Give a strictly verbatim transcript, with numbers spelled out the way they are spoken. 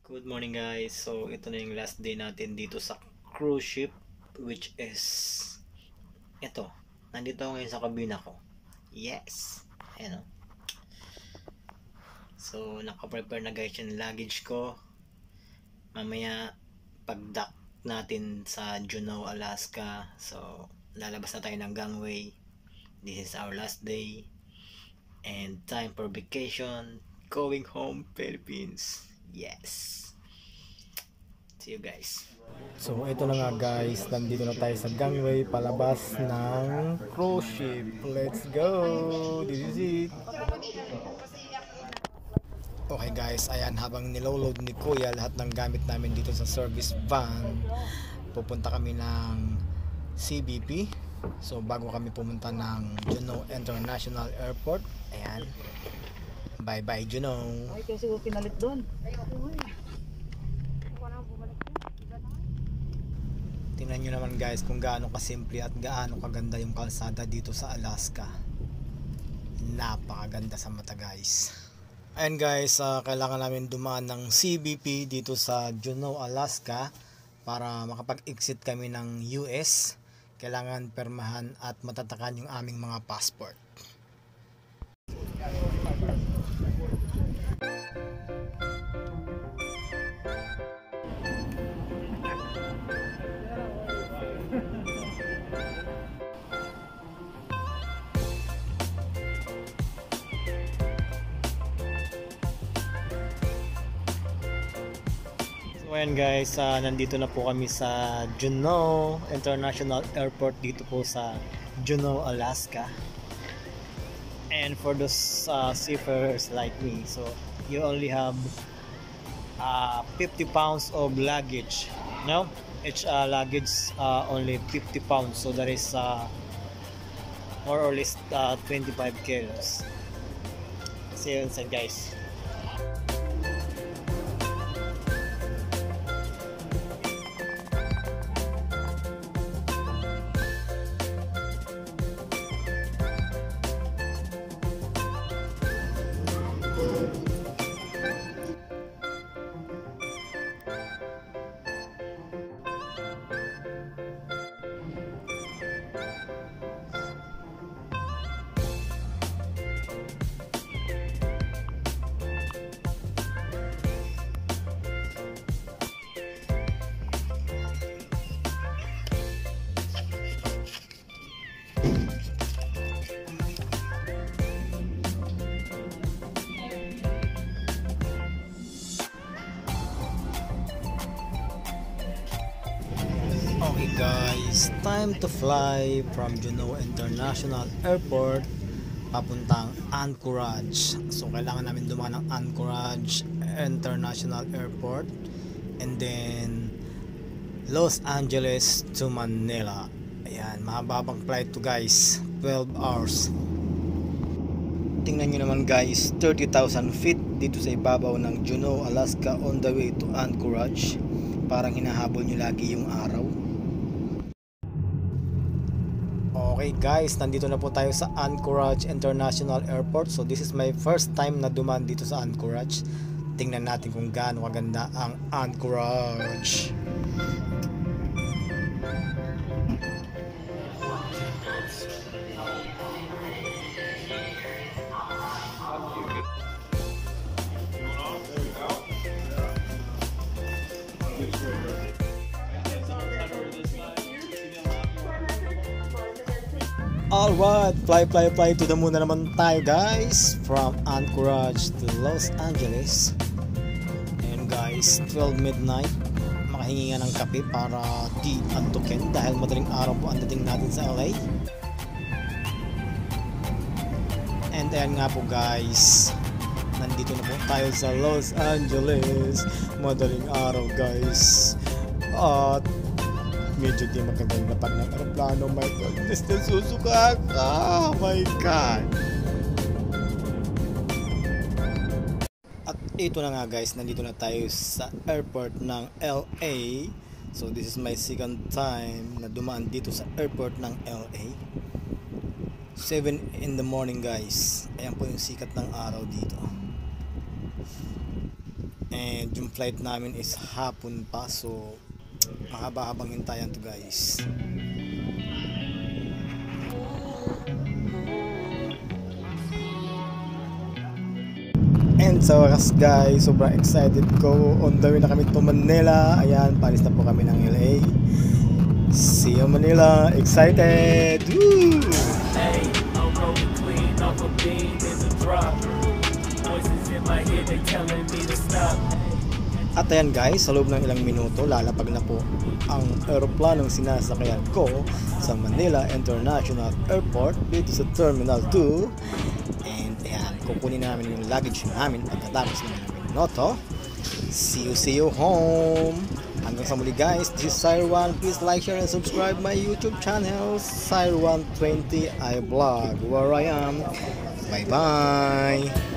Good morning guys. So ito na yung last day natin dito sa cruise ship, which is ito. Nandito ako ngayon sa kabina ko. Yes. Ayan o. So naka-prepare na guys yung luggage ko. Mamaya pag-dock natin sa Juneau, Alaska. So lalabas na tayo ng gangway. This is our last day. And time for vacation. Going home, Philippines. Yes. See you guys. So ito na nga guys, nandito na tayo sa gangway palabas ng cruise ship. Let's go! This is it! Okay guys, ayan, habang niloload ni Kuya lahat ng gamit namin dito sa service van, pupunta kami ng C B P. So bago kami pumunta ng Juneau International Airport, ayan, bye bye Juneau. Ay, kasi ko pinalit doon. Tingnan nyo naman guys kung gaano kasimple at gaano kaganda yung kalsada dito sa Alaska. Napakaganda sa mata guys. Ayan guys, uh, kailangan namin dumaan ng C B P dito sa Juneau, Alaska para makapag-exit kami ng U S. Kailangan permahan at matatakan yung aming mga passport. So ayan guys, uh, nandito na po kami sa Juneau International Airport dito po sa Juneau, Alaska. And for those uh, seafarers like me, so you only have uh, fifty pounds of luggage. No? Each uh, luggage uh, only fifty pounds, so that is uh, more or less uh, twenty-five kilos. See you inside guys. Okay guys, time to fly from Juneau International Airport papuntang Anchorage. So kailangan namin dumaan ng Anchorage International Airport and then Los Angeles to Manila. Ayan, mahababang flight to guys, twelve hours. Tingnan nyo naman guys, thirty thousand feet dito sa ibabaw ng Juneau, Alaska on the way to Anchorage. Parang hinahabol nyo lagi yung araw. Okay guys, nandito na po tayo sa Anchorage International Airport. So this is my first time na dumaan dito sa Anchorage. Tingnan natin kung gaano kaganda ang Anchorage. Alright, fly fly fly to the moon na naman tayo guys, from Anchorage to Los Angeles. And guys, twelve midnight, makahingi nga ng kape para di antukin dahil madaling araw po ang dating natin sa L A. And ayan nga po guys, nandito na po tayo sa Los Angeles. Madaling araw guys, at medyo di magaganda pa ng aeroplano. My goodness, nasusuka ka. Oh my God. At ito na nga guys, nandito na tayo sa airport ng L A. So this is my second time na dumaan dito sa airport ng L A. seven in the morning guys. Ayan po yung sikat ng araw dito. And yung flight namin is hapon pa, so mahaba-habang hintayan to guys. And sa wakas guys, sobrang excited ko. On the way na kami to Manila. Ayan, palis na po kami ng L A. See you Manila, excited! Woo! Hey, I'm rolling clean off a beam in the drop. Voices in my head, they telling me to stop. At ayan guys, sa loob ng ilang minuto, lalapag na po ang eroplanong sinasakyan ko sa Manila International Airport dito sa Terminal two. And ayan, kukunin namin yung luggage namin pagkatapos na namin noto. See you, see you home! Hanggang sa muli guys, this is Sire one. Please like, share, and subscribe my YouTube channel, Sire one twenty I Vlog, where I am. Bye bye!